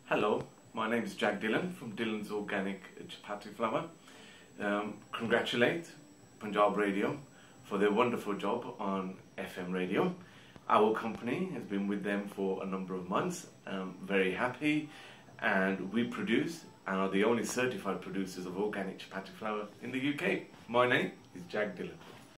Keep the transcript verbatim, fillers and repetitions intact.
Hello, my name is Jack Dhillon from Dhillon's Organic Chapati Flour. Um, congratulate Punjab Radio for their wonderful job on F M radio. Our company has been with them for a number of months. I'm very happy, and we produce and are the only certified producers of organic chapati flour in the U K. My name is Jack Dhillon.